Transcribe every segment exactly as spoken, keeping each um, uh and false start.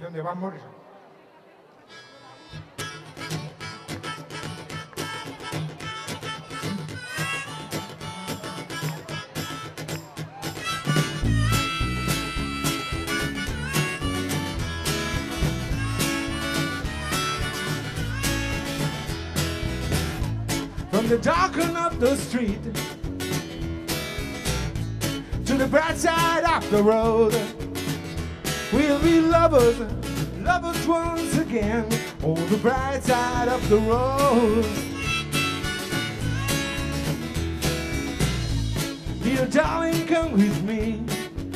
canción de Van Morrison. From the darken of the street to the bright side of the road, we'll be lovers, lovers once again on the bright side of the road. Dear darling, come with me.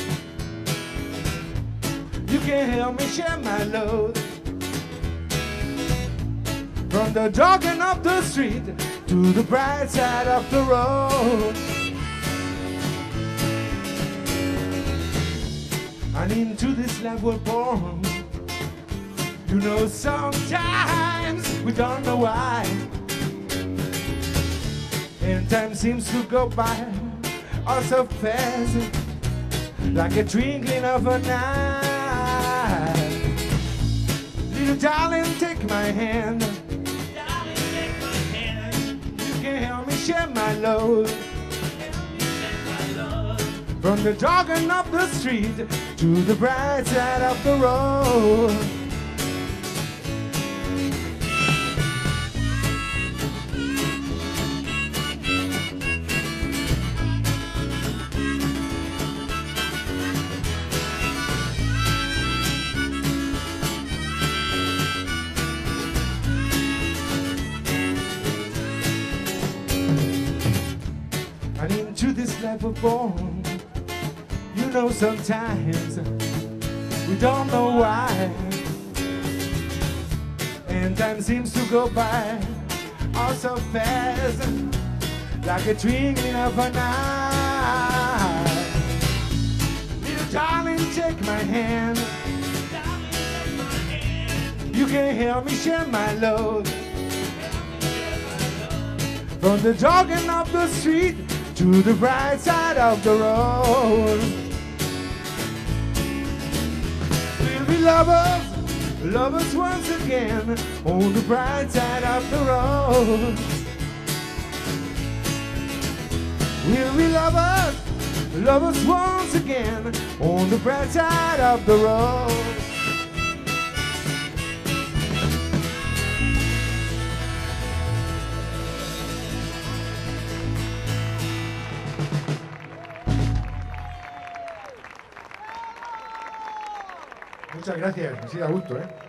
You can help me share my load. From the darken of the street to the bright side of the road. And into this life we're born. You know, sometimes we don't know why, and time seems to go by all so fast, like a twinkling of an eye. Little darling, take my hand. Help me share my load. From the darken of the street to the bright side of the road. And into this life we're born. You know, sometimes we don't know why, and time seems to go by all so fast, like a twinkling of an eye. Little darling, take my hand. You can help me share my load. From the darken of the street to the bright side of the road. We'll be lovers, lovers once again on the bright side of the road. We'll be lovers, lovers once again on the bright side of the road. Muchas gracias, así da gusto, ¿eh?